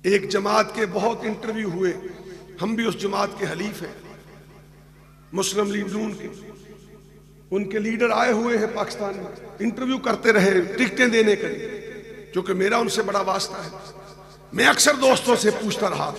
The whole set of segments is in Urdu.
ایک جماعت کے بہت انٹرویو ہوئے، ہم بھی اس جماعت کے حلیف ہیں، مسلم لیگ نون کے۔ ان کے لیڈر آئے ہوئے ہیں پاکستان میں، انٹرویو کرتے رہے ٹکٹیں دینے کے لیے، کیونکہ میرا ان سے بڑا واسطہ ہے۔ میں اکثر دوستوں سے پوچھتا رہا،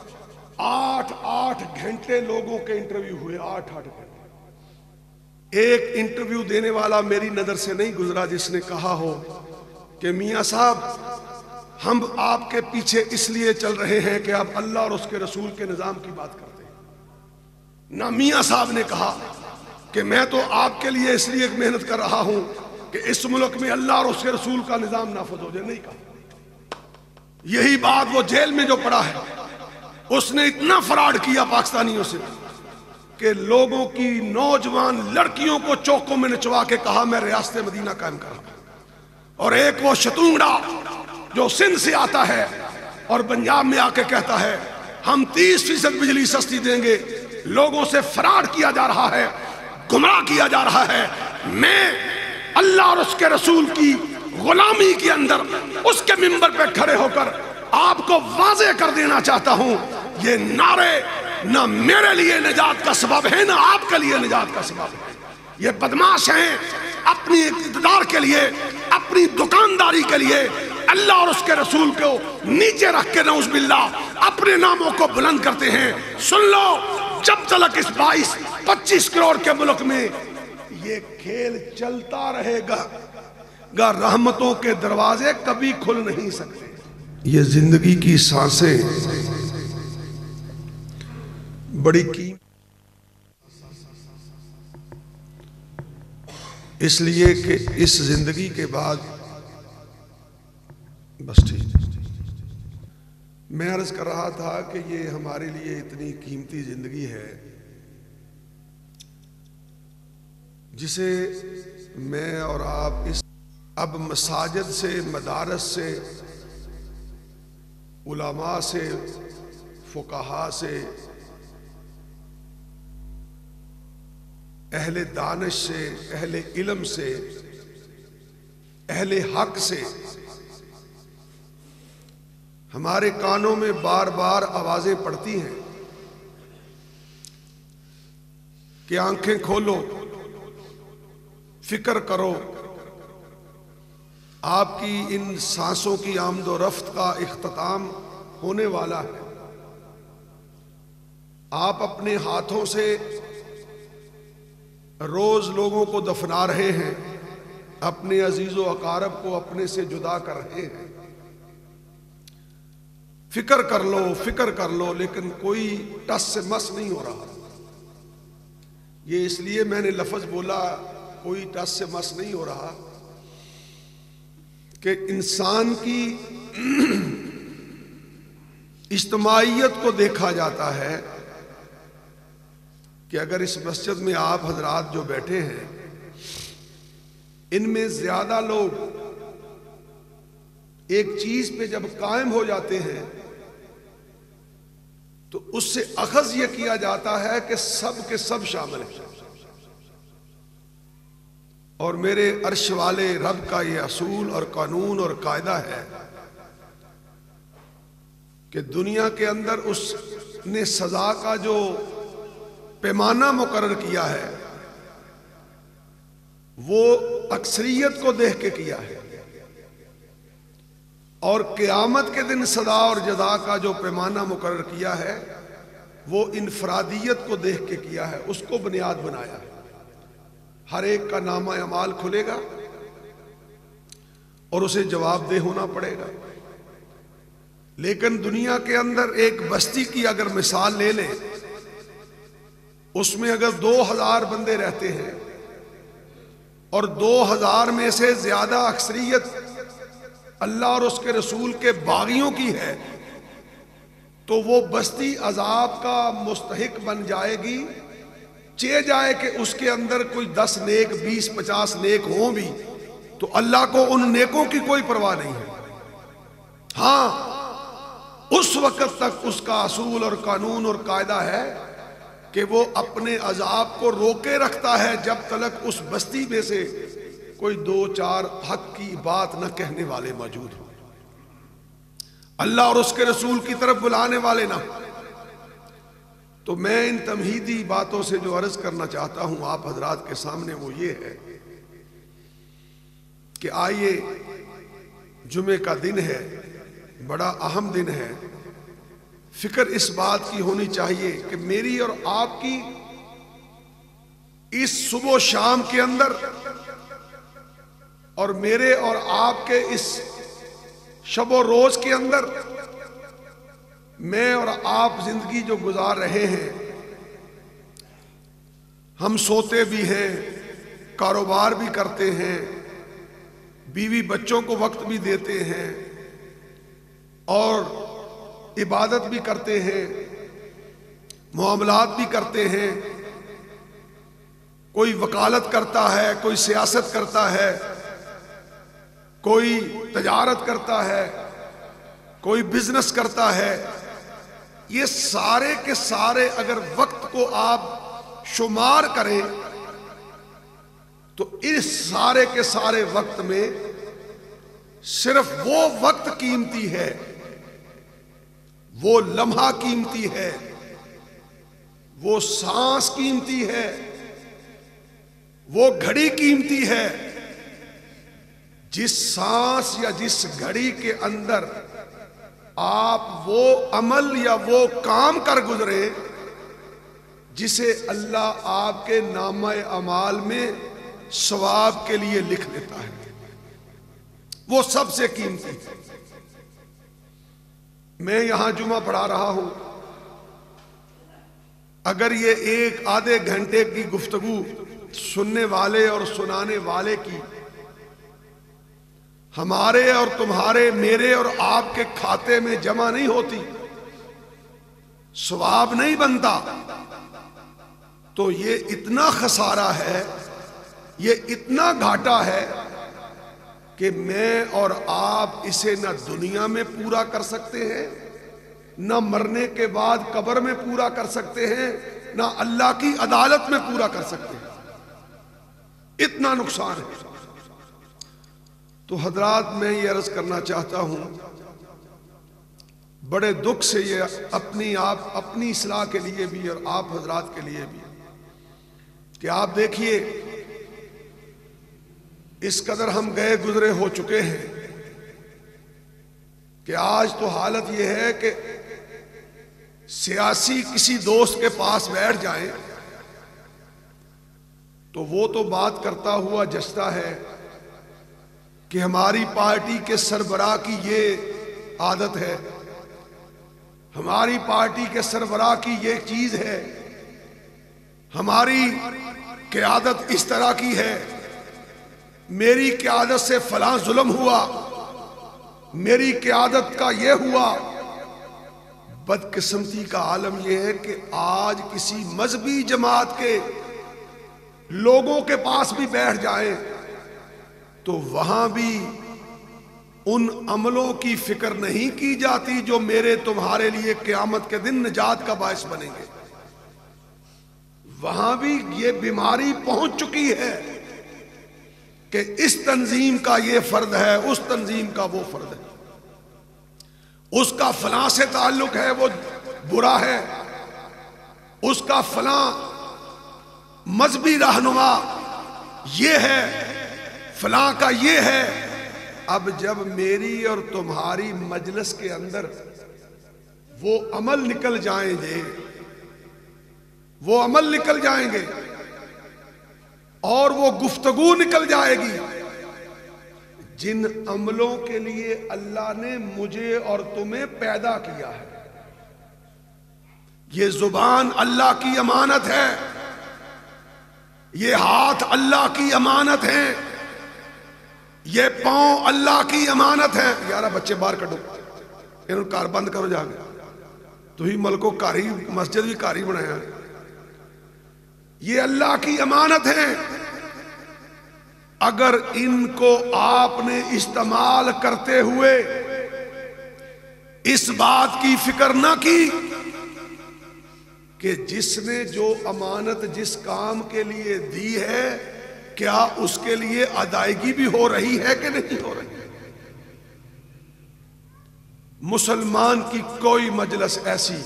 8 گھنٹے لوگوں کے انٹرویو ہوئے، 8 گھنٹے۔ ایک انٹرویو دینے والا میری نظر سے نہیں گزرا جس نے کہا ہو کہ میاں صاحب ہم آپ کے پیچھے اس لیے چل رہے ہیں کہ آپ اللہ اور اس کے رسول کے نظام کی بات کرتے ہیں۔ نہ میاں صاحب نے کہا کہ میں تو آپ کے لیے اس لیے محنت کر رہا ہوں کہ اس ملک میں اللہ اور اس کے رسول کا نظام نافذ ہو جائے، نہیں کہا۔ یہی بات وہ جیل میں جو پڑا ہے، اس نے اتنا فراڈ کیا پاکستانیوں سے کہ لوگوں کی نوجوان لڑکیوں کو چوکوں میں نچوا کے کہا میں ریاست مدینہ قائم کر رہا ہوں۔ اور ایک وہ شتونگڑا جو سندھ سے آتا ہے اور پنجاب میں آ کے کہتا ہے ہم 30% بجلی سستی دیں گے، لوگوں سے فراڈ کیا جا رہا ہے، گمراہ کیا جا رہا ہے۔ میں اللہ اور اس کے رسول کی غلامی کے اندر اس کے منبر پہ کھڑے ہو کر آپ کو واضح کر دینا چاہتا ہوں، یہ نعرے نہ میرے لیے نجات کا سبب ہے، نہ آپ کے لیے نجات کا سبب ہے۔ یہ بدماش ہیں، اپنی اقتدار کے لیے، اپنی دکانداری کے لیے اللہ اور اس کے رسول کو نیچے رکھ کے نعوذ باللہ اپنے ناموں کو بلند کرتے ہیں۔ سن لو، جب تک اس 22-25 کروڑ کے ملک میں یہ کھیل چلتا رہے گا، رحمتوں کے دروازے کبھی کھل نہیں سکتے۔ یہ زندگی کی سانسیں بڑی قیمت، اس لیے کہ اس زندگی کے بعد بس ٹھیک۔ میں عرض کر رہا تھا کہ یہ ہمارے لیے اتنی قیمتی زندگی ہے جسے میں اور آپ اب مساجد سے، مدارس سے، علماء سے، فقہاء سے، اہل دانش سے، اہل علم سے، اہل حق سے ہمارے کانوں میں بار بار آوازیں پڑتی ہیں کہ آنکھیں کھولو، فکر کرو، آپ کی ان سانسوں کی آمد و رفت کا اختتام ہونے والا ہے۔ آپ اپنے ہاتھوں سے روز لوگوں کو دفنا رہے ہیں، اپنے عزیز و اقارب کو اپنے سے جدا کر رہے ہیں۔ فکر کر لو، فکر کر لو، لیکن کوئی ٹس سے مس نہیں ہو رہا۔ یہ اس لیے میں نے لفظ بولا کوئی ٹس سے مس نہیں ہو رہا کہ انسان کی اجتماعیت کو دیکھا جاتا ہے کہ اگر اس مسجد میں آپ حضرات جو بیٹھے ہیں، ان میں زیادہ لوگ ایک چیز پہ جب قائم ہو جاتے ہیں تو اس سے اخذ یہ کیا جاتا ہے کہ سب کے سب شامل ہیں۔ اور میرے عرش والے رب کا یہ اصول اور قانون اور قاعدہ ہے کہ دنیا کے اندر اس نے سزا کا جو پیمانہ مقرر کیا ہے وہ اکثریت کو دیکھ کے کیا ہے، اور قیامت کے دن سزا اور جزا کا جو پیمانہ مقرر کیا ہے وہ انفرادیت کو دیکھ کے کیا ہے، اس کو بنیاد بنایا ہے۔ ہر ایک کا نامہ اعمال کھلے گا اور اسے جواب دہ ہونا پڑے گا۔ لیکن دنیا کے اندر ایک بستی کی اگر مثال لے لیں، اس میں اگر 2000 بندے رہتے ہیں اور 2000 میں سے زیادہ اکثریت اللہ اور اس کے رسول کے باغیوں کی ہے تو وہ بستی عذاب کا مستحق بن جائے گی، چہ جائے کہ اس کے اندر کوئی 10 نیک 20-50 نیک ہوں بھی تو اللہ کو ان نیکوں کی کوئی پرواہ نہیں ہے۔ ہاں، اس وقت تک اس کا اصول اور قانون اور قاعدہ ہے کہ وہ اپنے عذاب کو روکے رکھتا ہے جب تک اس بستی میں سے کوئی 2-4 حق کی بات نہ کہنے والے موجود ہوں۔ اللہ اور اس کے رسول کی طرف بلانے والے نہ. تو میں ان تمہیدی باتوں سے جو عرض کرنا چاہتا ہوں آپ حضرات کے سامنے وہ یہ ہے کہ آئیے، جمعے کا دن ہے، بڑا اہم دن ہے. فکر اس بات کی ہونی چاہیے کہ میری اور آپ کی اس صبح و شام کے اندر اور میرے اور آپ کے اس شب و روز کے اندر میں اور آپ زندگی جو گزار رہے ہیں، ہم سوتے بھی ہیں، کاروبار بھی کرتے ہیں، بیوی بچوں کو وقت بھی دیتے ہیں اور عبادت بھی کرتے ہیں، معاملات بھی کرتے ہیں. کوئی وکالت کرتا ہے، کوئی سیاست کرتا ہے، کوئی تجارت کرتا ہے، کوئی بزنس کرتا ہے. یہ سارے کے سارے اگر وقت کو آپ شمار کریں تو اس سارے کے سارے وقت میں صرف وہ وقت قیمتی ہے، وہ لمحہ قیمتی ہے، وہ سانس قیمتی ہے، وہ گھڑی قیمتی ہے. جس سانس یا جس گھڑی کے اندر آپ وہ عمل یا وہ کام کر گزرے جسے اللہ آپ کے نامہ اعمال میں ثواب کے لیے لکھ لیتا ہے، وہ سب سے قیمتی ہے. میں یہاں جمعہ پڑھا رہا ہوں، اگر یہ ایک آدھے گھنٹے کی گفتگو سننے والے اور سنانے والے کی ہمارے اور تمہارے، میرے اور آپ کے کھاتے میں جمع نہیں ہوتی، ثواب نہیں بنتا، تو یہ اتنا خسارہ ہے، یہ اتنا گھاٹا ہے کہ میں اور آپ اسے نہ دنیا میں پورا کر سکتے ہیں، نہ مرنے کے بعد قبر میں پورا کر سکتے ہیں، نہ اللہ کی عدالت میں پورا کر سکتے ہیں. اتنا نقصان ہے. تو حضرات میں یہ عرض کرنا چاہتا ہوں بڑے دکھ سے، یہ اپنی اصلاح کے لیے بھی اور آپ حضرات کے لیے بھی، کہ آپ دیکھیے اس قدر ہم گئے گزرے ہو چکے ہیں کہ آج تو حالت یہ ہے کہ سیاسی کسی دوست کے پاس بیٹھ جائیں تو وہ تو بات کرتا ہوا جچتا ہے کہ ہماری پارٹی کے سربراہ کی یہ عادت ہے، ہماری پارٹی کے سربراہ کی یہ چیز ہے، ہماری قیادت اس طرح کی ہے، میری قیادت سے فلاں ظلم ہوا، میری قیادت کا یہ ہوا. بدقسمتی کا عالم یہ ہے کہ آج کسی مذہبی جماعت کے لوگوں کے پاس بھی بیٹھ جائیں تو وہاں بھی ان عملوں کی فکر نہیں کی جاتی جو میرے تمہارے لیے قیامت کے دن نجات کا باعث بنیں گے. وہاں بھی یہ بیماری پہنچ چکی ہے کہ اس تنظیم کا یہ فرد ہے، اس تنظیم کا وہ فرد ہے، اس کا فلاں سے تعلق ہے وہ برا ہے، اس کا فلاں مذہبی رہنما یہ ہے، فلاں کا یہ ہے. اب جب میری اور تمہاری مجلس کے اندر وہ عمل نکل جائیں گے، وہ عمل نکل جائیں گے اور وہ گفتگو نکل جائے گی جن عملوں کے لیے اللہ نے مجھے اور تمہیں پیدا کیا ہے. یہ زبان اللہ کی امانت ہے، یہ ہاتھ اللہ کی امانت ہے، یہ پاؤں اللہ کی امانت ہے. یارہ بچے باہر کٹو، انہوں کار بند کرو جا کے، تو ہی ملکو کاری مسجد بھی کاری بنایا. یہ اللہ کی امانت ہے، اگر ان کو آپ نے استعمال کرتے ہوئے اس بات کی فکر نہ کی کہ جس نے جو امانت جس کام کے لیے دی ہے کیا اس کے لیے ادائیگی بھی ہو رہی ہے کہ نہیں ہو رہی. مسلمان کی کوئی مجلس ایسی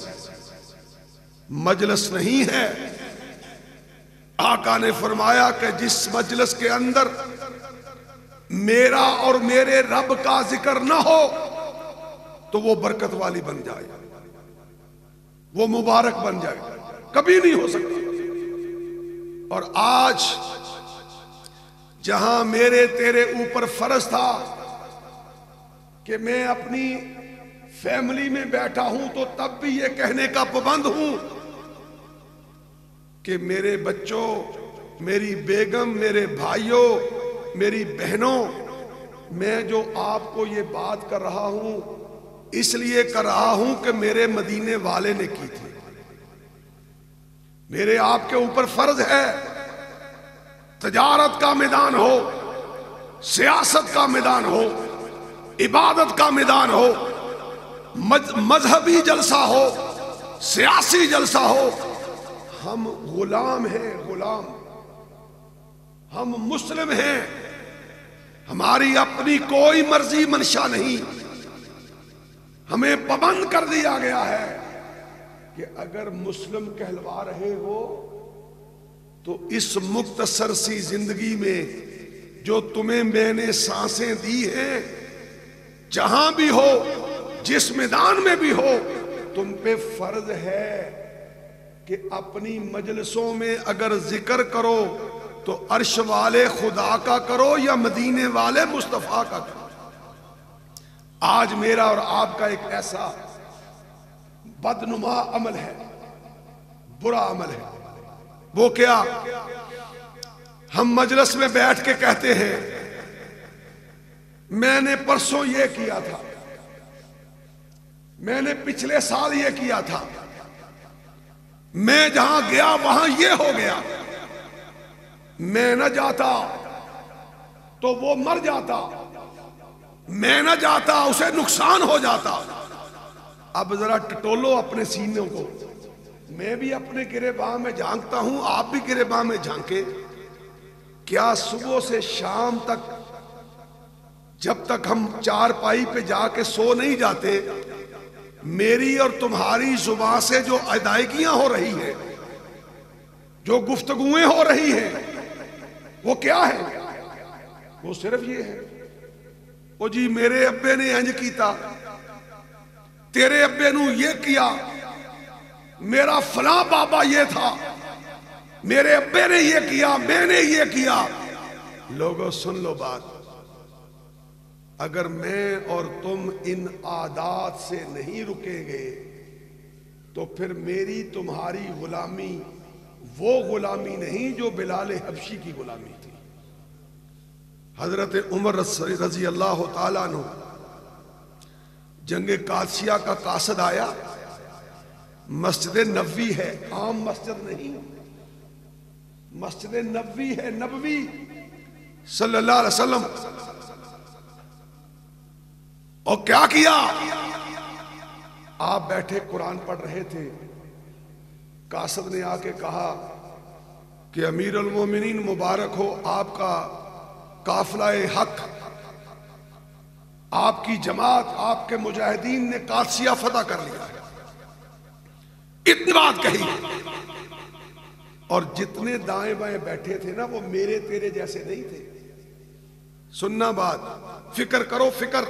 مجلس نہیں ہے آقا نے فرمایا کہ جس مجلس کے اندر میرا اور میرے رب کا ذکر نہ ہو تو وہ برکت والی بن جائے، وہ مبارک بن جائے، کبھی نہیں ہو سکتا۔ اور آج جہاں میرے تیرے اوپر فرض تھا کہ میں اپنی فیملی میں بیٹھا ہوں تو تب بھی یہ کہنے کا پابند ہوں کہ میرے بچوں، میری بیگم، میرے بھائیوں، میری بہنوں، میں جو آپ کو یہ بات کر رہا ہوں اس لیے کر رہا ہوں کہ میرے مدینے والے نے کی تھی۔ میرے آپ کے اوپر فرض ہے، تجارت کا میدان ہو، سیاست کا میدان ہو، عبادت کا میدان ہو، مذہبی جلسہ ہو، سیاسی جلسہ ہو، ہم غلام ہیں، غلام، ہم مسلم ہیں، ہماری اپنی کوئی مرضی منشا نہیں۔ ہمیں پابند کر دیا گیا ہے کہ اگر مسلم کہلوا رہے ہو تو اس مختصر سی زندگی میں جو تمہیں میں نے سانسیں دی ہیں، جہاں بھی ہو، جس میدان میں بھی ہو، تم پہ فرض ہے کہ اپنی مجلسوں میں اگر ذکر کرو تو عرش والے خدا کا کرو یا مدینے والے مصطفیٰ کا کرو۔ آج میرا اور آپ کا ایک ایسا بدنما عمل ہے، برا عمل ہے، وہ کیا؟ ہم مجلس میں بیٹھ کے کہتے ہیں میں نے پرسوں یہ کیا تھا، میں نے پچھلے سال یہ کیا تھا، میں جہاں گیا وہاں یہ ہو گیا، میں نہ جاتا تو وہ مر جاتا، میں نہ جاتا اسے نقصان ہو جاتا۔ اب ذرا ٹٹولو اپنے سینوں کو، میں بھی اپنے گریباں میں جھانکتا ہوں، آپ بھی گریباں میں جھانکے۔ کیا صبح سے شام تک جب تک ہم چارپائی پہ جا کے سو نہیں جاتے، میری اور تمہاری زبان سے جو ادائیگیاں ہو رہی ہیں، جو گفتگویں ہو رہی ہیں، وہ کیا ہے؟ وہ صرف یہ ہے، وہ جی میرے ابے نے انج کیتا، تیرے ابے نے یہ کیا، میرا فلاں بابا یہ تھا، میرے ابے نے یہ کیا، میں نے یہ کیا۔ لوگوں سن لو بات، اگر میں اور تم ان عادات سے نہیں رکیں گے تو پھر میری تمہاری غلامی وہ غلامی نہیں جو بلال حبشی کی غلامی تھی۔ حضرت عمر رضی اللہ تعالیٰ عنہ جنگ قادسیہ کا قاصد آیا، مسجد نبوی ہے، عام مسجد نہیں، مسجد نبوی ہے، نبوی صلی اللہ علیہ وسلم، اور کیا کیا؟ آپ بیٹھے قرآن پڑھ رہے تھے، قاصد نے آ کے کہا کہ امیر المومنین مبارک ہو، آپ کا قافلہ حق، آپ کی جماعت، آپ کے مجاہدین نے قادسیہ فتح کر لیا۔ اتنی بات کہی، اور جتنے دائیں بائیں بیٹھے تھے نا وہ میرے تیرے جیسے نہیں تھے۔ سننا بات، فکر کرو فکر،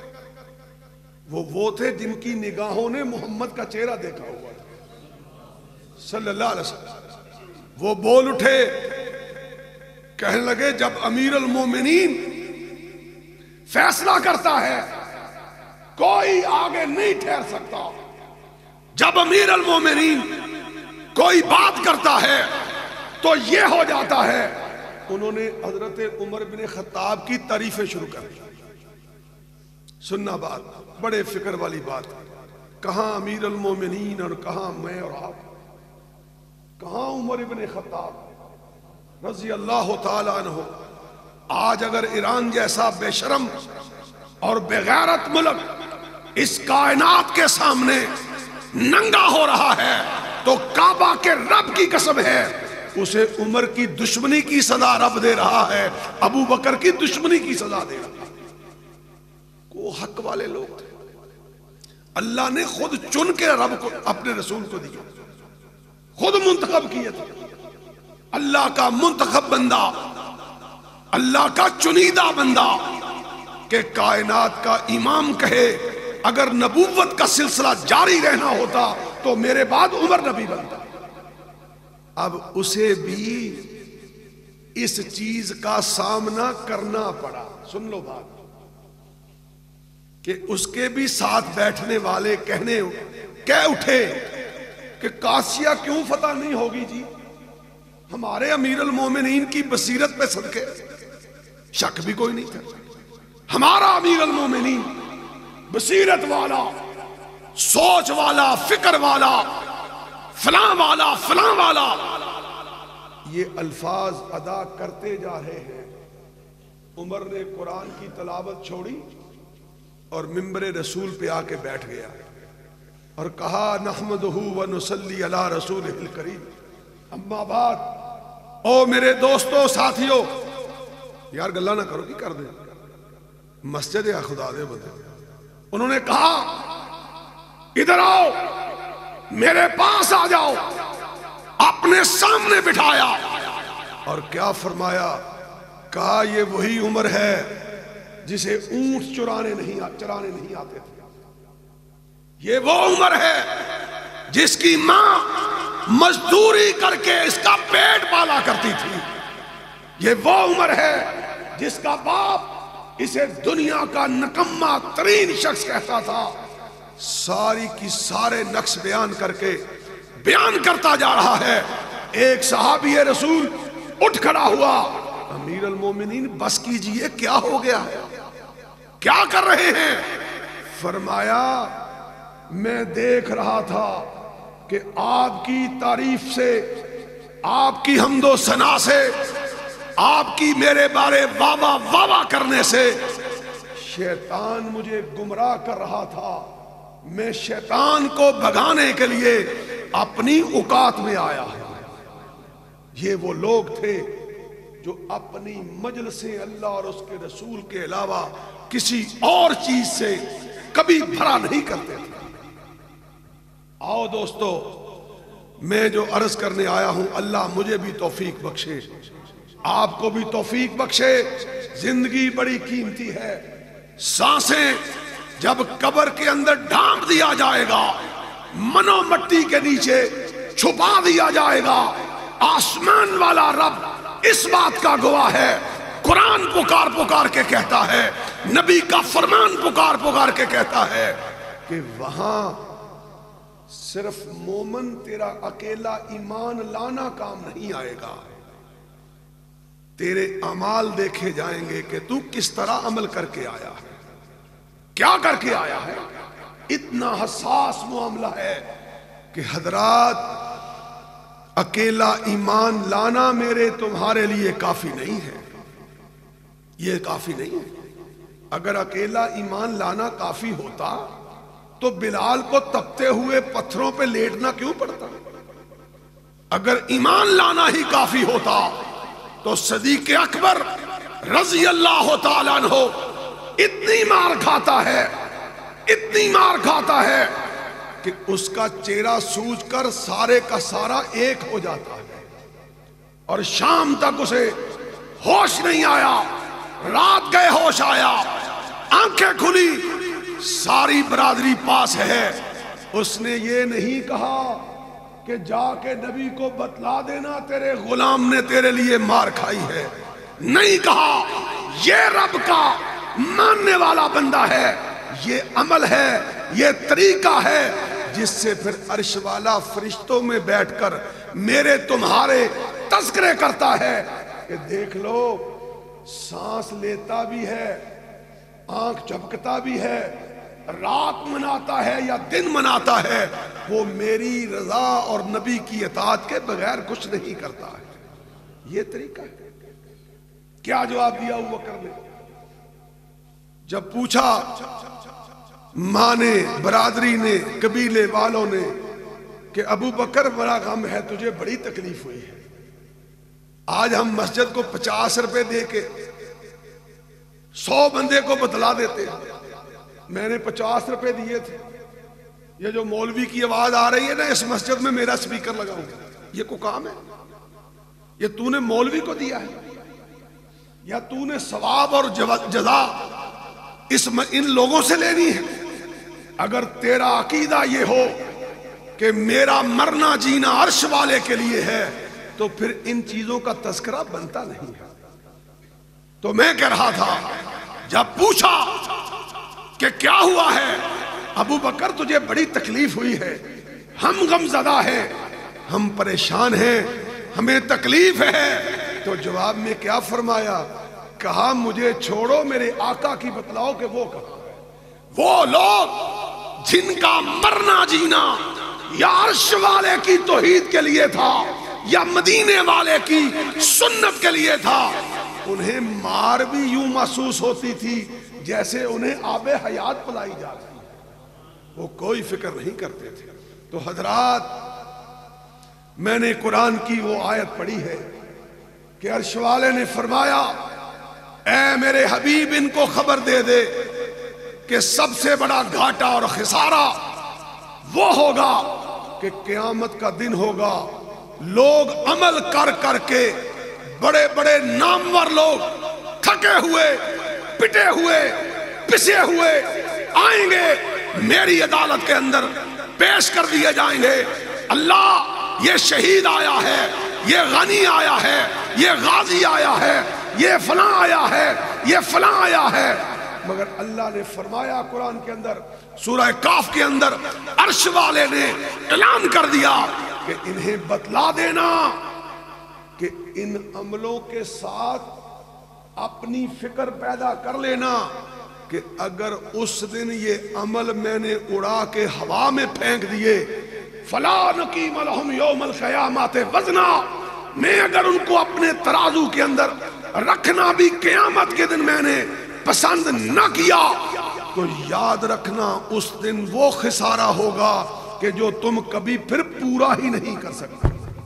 وہ تھے جن کی نگاہوں نے محمد کا چہرہ دیکھا ہوا تھا صلی اللہ علیہ وسلم۔ وہ بول اٹھے، کہنے لگے جب امیر المومنین فیصلہ کرتا ہے کوئی آگے نہیں ٹھہر سکتا، جب امیر المومنین کوئی بات کرتا ہے تو یہ ہو جاتا ہے۔ انہوں نے حضرت عمر بن خطاب کی تعریفیں شروع کر دی۔ سننا بات، بڑے فکر والی بات، کہاں امیر المومنین اور کہاں میں اور آپ، کہاں عمر بن خطاب رضی اللہ تعالیٰ عنہ۔ آج اگر ایران جیسا بے شرم اور بے غیرت ملک اس کائنات کے سامنے ننگا ہو رہا ہے تو کعبہ کے رب کی قسم ہے اسے عمر کی دشمنی کی سزا رب دے رہا ہے، ابو بکر کی دشمنی کی سزا دے رہا ہے۔ وہ حق والے لوگ تھے، اللہ نے خود چن کے رب کو اپنے رسول کو دیا، خود منتخب کیے تھے۔ اللہ کا منتخب بندہ، اللہ کا چنیدہ بندہ کہ کائنات کا امام کہے اگر نبوت کا سلسلہ جاری رہنا ہوتا تو میرے بعد عمر نبی بنتا۔ اب اسے بھی اس چیز کا سامنا کرنا پڑا۔ سن لو بات کہ اس کے بھی ساتھ بیٹھنے والے کہہ اٹھے کہ قادسیہ کیوں فتح نہیں ہوگی جی، ہمارے امیر المومنین کی بصیرت پہ صدقے، شک بھی کوئی نہیں تھا، ہمارا امیر المومنین بصیرت والا، سوچ والا، فکر والا، فلاں والا، فلاں والا۔ یہ الفاظ ادا کرتے جا رہے ہیں، عمر نے قرآن کی تلاوت چھوڑی اور ممبر رسول پہ آ کے بیٹھ گیا اور کہا نحمدہ ونصلی علی رسولہ الکریم، اما بعد، او میرے دوستو ساتھیو، یار گلہ نہ کرو، کی کر دیں مسجد یا خدا دے بندے۔ انہوں نے کہا ادھر آؤ، میرے پاس آ جاؤ، اپنے سامنے بٹھایا اور کیا فرمایا؟ کہا یہ وہی عمر ہے جسے اونٹ چرانے نہیں آتے تھے، یہ وہ عمر ہے جس کی ماں مزدوری کر کے اس کا پیٹ پالا کرتی تھی، یہ وہ عمر ہے جس کا باپ اسے دنیا کا نکما ترین شخص کہتا تھا۔ ساری کی سارے نقص بیان کر کے بیان کرتا جا رہا ہے۔ ایک صحابی رسول اٹھ کھڑا ہوا، امیر المومنین بس کیجئے، کیا ہو گیا ہے، کیا کر رہے ہیں؟ فرمایا میں دیکھ رہا تھا کہ آپ کی تعریف سے، آپ کی حمد و ثنا سے، آپ کی میرے بارے واہ واہ واہ واہ کرنے سے شیطان مجھے گمراہ کر رہا تھا، میں شیطان کو بھگانے کے لیے اپنی اوقات میں آیا ہے۔ یہ وہ لوگ تھے جو اپنی مجلسیں اللہ اور اس کے رسول کے علاوہ کسی اور چیز سے کبھی بھرا نہیں کرتے تھے۔ آؤ دوستو، میں جو عرض کرنے آیا ہوں، اللہ مجھے بھی توفیق بخشے، آپ کو بھی توفیق بخشے۔ زندگی بڑی قیمتی ہے، سانسیں جب قبر کے اندر ڈھانپ دیا جائے گا، منو مٹی کے نیچے چھپا دیا جائے گا، آسمان والا رب اس بات کا گواہ ہے، قرآن پکار پکار کے کہتا ہے، نبی کا فرمان پکار پکار کے کہتا ہے کہ وہاں صرف مومن تیرا اکیلا ایمان لانا کام نہیں آئے گا، تیرے اعمال دیکھے جائیں گے کہ تو کس طرح عمل کر کے آیا ہے، کیا کر کے آیا ہے۔ اتنا حساس معاملہ ہے کہ حضرات اکیلا ایمان لانا میرے تمہارے لیے کافی نہیں ہے، یہ کافی نہیں ہے۔ اگر اکیلا ایمان لانا کافی ہوتا تو بلال کو تپتے ہوئے پتھروں پہ لیٹنا کیوں پڑتا؟ اگر ایمان لانا ہی کافی ہوتا تو صدیق اکبر رضی اللہ تعالیٰ عنہ اتنی مار کھاتا ہے، اتنی مار کھاتا ہے کہ اس کا چہرہ سوج کر سارے کا سارا ایک ہو جاتا ہے، اور شام تک اسے ہوش نہیں آیا، رات گئے ہوش آیا، آنکھیں کھلی، ساری برادری پاس ہے۔ اس نے یہ نہیں کہا کہ جا کے نبی کو بتلا دینا تیرے غلام نے تیرے لیے مار کھائی ہے، نہیں کہا، یہ رب کا ماننے والا بندہ ہے، یہ عمل ہے، یہ طریقہ ہے جس سے پھر عرش والا فرشتوں میں بیٹھ کر میرے تمہارے تذکرے کرتا ہے کہ دیکھ لو، سانس لیتا بھی ہے، آنکھ جھپکتا بھی ہے، رات مناتا ہے یا دن مناتا ہے، وہ میری رضا اور نبی کی اطاعت کے بغیر کچھ نہیں کرتا ہے۔ یہ طریقہ ہے۔ کیا جواب دیا ابو بکر نے جب پوچھا؟ ماں نے، برادری نے، قبیلے والوں نے کہ ابو بکر بڑا غم ہے، تجھے بڑی تکلیف ہوئی ہے، آج ہم مسجد کو 50 روپے دے کے 100 بندے کو بتلا دیتے ہیں، میں نے 50 روپے دیے تھے، یہ جو مولوی کی آواز آ رہی ہے نا اس مسجد میں میرا سپیکر لگاؤں گا، یہ کوئی کام ہے؟ یہ تو نے مولوی کو دیا ہے یا تو نے ثواب اور جزا ان لوگوں سے لینی ہے؟ اگر تیرا عقیدہ یہ ہو کہ میرا مرنا جینا عرش والے کے لیے ہے تو پھر ان چیزوں کا تذکرہ بنتا نہیں ہے۔ تو میں کہہ رہا تھا جب پوچھا کہ کیا ہوا ہے ابو بکر تجھے بڑی تکلیف ہوئی ہے، ہم غم زدہ ہیں، ہم پریشان ہیں، ہمیں تکلیف ہے، تو جواب میں کیا فرمایا؟ کہا مجھے چھوڑو، میرے آقا کی بتلاؤ کہ وہ کہاں ہے۔ وہ لوگ جن کا مرنا جینا یا عرش والے کی توحید کے لیے تھا یا مدینے والے کی سنت کے لیے تھا، انہیں مار بھی یوں محسوس ہوتی تھی جیسے انہیں آب حیات پلائی جاتی، وہ کوئی فکر نہیں کرتے تھے۔ تو حضرات میں نے قرآن کی وہ آیت پڑھی ہے کہ عرش والے نے فرمایا اے میرے حبیب ان کو خبر دے دے کہ سب سے بڑا گھاٹا اور خسارہ وہ ہوگا کہ قیامت کا دن ہوگا، لوگ عمل کر کر کے بڑے بڑے نامور لوگ تھکے ہوئے پٹے ہوئے پسے ہوئے آئیں گے، میری عدالت کے اندر پیش کر دیے جائیں گے، اللہ یہ شہید آیا ہے، یہ غنی آیا ہے، یہ غازی آیا ہے، یہ فلاں آیا ہے، یہ فلاں آیا ہے۔ مگر اللہ نے فرمایا قرآن کے اندر سورہ کاف کے اندر عرش والے نے اعلان کر دیا کہ انہیں بتلا دینا کہ ان عملوں کے ساتھ اپنی فکر پیدا کر لینا کہ اگر اس دن یہ عمل میں نے اڑا کے ہوا میں پھینک دیے فَلَا نُقِيمَ لَهُمْ يَوْمَ الْقِيَامَةِ وَزْنًا، میں اگر ان کو اپنے ترازو کے اندر رکھنا بھی قیامت کے دن میں نے پسند نہ کیا تو یاد رکھنا اس دن وہ خسارہ ہوگا کہ جو تم کبھی پھر پورا ہی نہیں کر سکتے،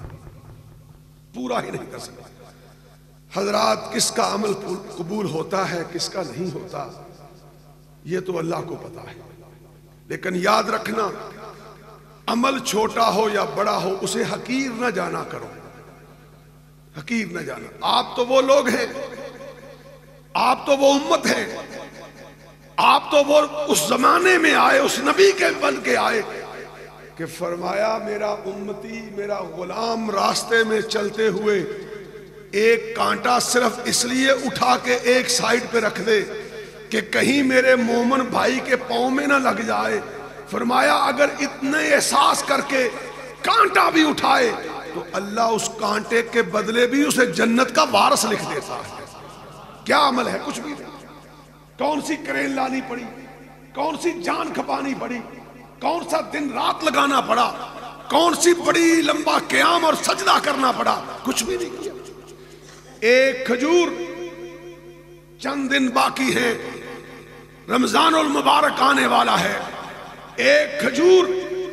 پورا ہی نہیں کر سکتے۔ حضرات کس کا عمل قبول ہوتا ہے کس کا نہیں ہوتا یہ تو اللہ کو پتا ہے، لیکن یاد رکھنا عمل چھوٹا ہو یا بڑا ہو اسے حقیر نہ جانا کرو، حقیر نہ جانا۔ آپ تو وہ لوگ ہیں، آپ تو وہ امت ہیں، آپ تو وہ اس زمانے میں آئے، اس نبی کے بن کے آئے کہ فرمایا میرا امتی میرا غلام راستے میں چلتے ہوئے ایک کانٹا صرف اس لیے اٹھا کے ایک سائیڈ پہ رکھ دے کہ کہیں میرے مومن بھائی کے پاؤں میں نہ لگ جائے۔ فرمایا اگر اتنے احساس کر کے کانٹا بھی اٹھائے تو اللہ اس کانٹے کے بدلے بھی اسے جنت کا وارث لکھ دیتا ہے۔ کیا عمل ہے؟ کچھ بھی نہیں۔ کون سی کرین لانی پڑی، کون سی جان کھپانی پڑی، کون سا دن رات لگانا پڑا، کون سی بڑی لمبا قیام اور سجدہ کرنا پڑا، کچھ بھی نہیں کیا۔ ایک کھجور، چند دن باقی ہیں، رمضان المبارک آنے والا ہے، ایک کھجور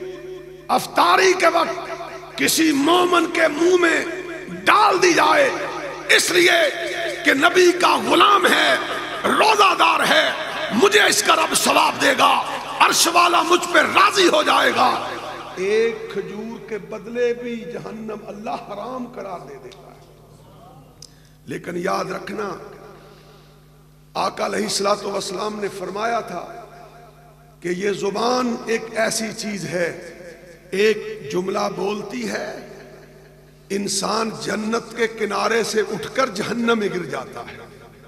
افطاری کے وقت کسی مومن کے منہ میں ڈال دی جائے اس لیے کہ نبی کا غلام ہے، روزہ دار ہے، مجھے اس کا رب ثواب دے گا، عرش والا مجھ پہ راضی ہو جائے گا، ایک کھجور کے بدلے بھی جہنم اللہ حرام قرار دے دیتا ہے۔ لیکن یاد رکھنا آقا علیہ الصلوۃ والسلام نے فرمایا تھا کہ یہ زبان ایک ایسی چیز ہے، ایک جملہ بولتی ہے انسان جنت کے کنارے سے اٹھ کر جہنم میں گر جاتا ہے،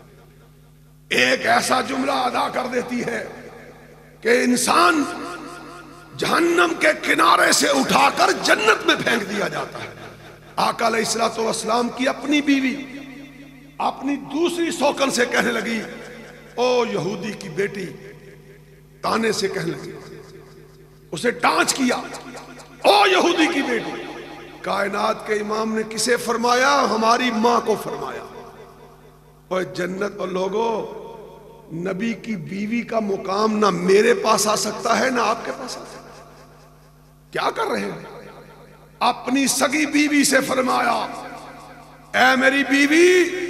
ایک ایسا جملہ ادا کر دیتی ہے کہ انسان جہنم کے کنارے سے اٹھا کر جنت میں پھینک دیا جاتا ہے۔ آقا علیہ الصلوۃ والسلام کی اپنی بیوی اپنی دوسری سوکن سے کہنے لگی، او یہودی کی بیٹی، تانے سے کہنے لگی، اسے ٹانچ کیا، او یہودی کی بیٹی۔ کائنات کے امام نے کسے فرمایا؟ ہماری ماں کو فرمایا۔ اور جنت اور لوگوں، نبی کی بیوی کا مقام نہ میرے پاس آ سکتا ہے نہ آپ کے پاس آ سکتا ہے۔ کیا کر رہے ہیں؟ اپنی سگی بیوی سے فرمایا، اے میری بیوی،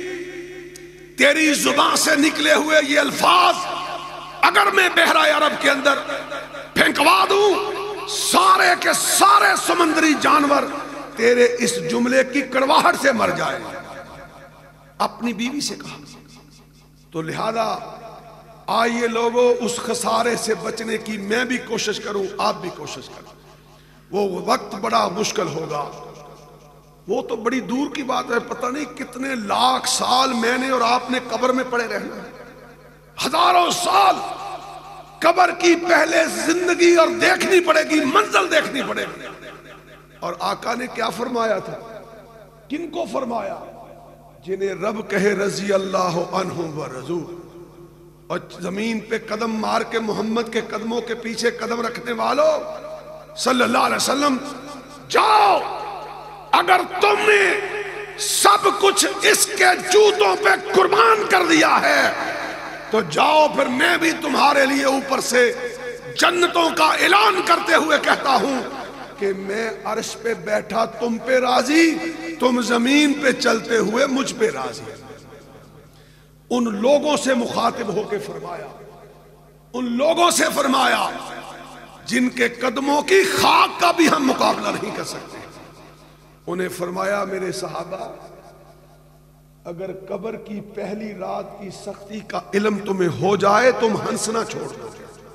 تیری زبان سے نکلے ہوئے یہ الفاظ اگر میں بحرہ عرب کے اندر پھینکوا دوں سارے کے سارے سمندری جانور تیرے اس جملے کی کڑواہٹ سے مر جائے. اپنی بیوی سے کہا. تو لہذا آئیے لوگوں اس خسارے سے بچنے کی میں بھی کوشش کروں، آپ بھی کوشش کریں. وہ وقت بڑا مشکل ہوگا، وہ تو بڑی دور کی بات ہے. پتہ نہیں کتنے لاکھ سال میں نے اور آپ نے قبر میں پڑے رہنا ہے، ہزاروں سال قبر کی پہلے زندگی اور دیکھنی پڑے گی، منزل دیکھنی پڑے گی. اور آقا نے کیا فرمایا تھا؟ کن کو فرمایا؟ جنہیں رب کہے رضی اللہ عنہم ورضوا. اور زمین پہ قدم مار کے محمد کے قدموں کے پیچھے قدم رکھنے والوں صلی اللہ علیہ وسلم، جاؤ، اگر تم نے سب کچھ اس کے جوتوں پہ قربان کر دیا ہے تو جاؤ، پھر میں بھی تمہارے لیے اوپر سے جنتوں کا اعلان کرتے ہوئے کہتا ہوں کہ میں عرش پہ بیٹھا تم پہ راضی، تم زمین پہ چلتے ہوئے مجھ پہ راضی. ان لوگوں سے مخاطب ہو کے فرمایا، ان لوگوں سے فرمایا جن کے قدموں کی خاک کا بھی ہم مقابلہ نہیں کر سکتے. انہیں فرمایا میرے صحابہ، اگر قبر کی پہلی رات کی سختی کا علم تمہیں ہو جائے تم ہنسنا چھوڑ دو.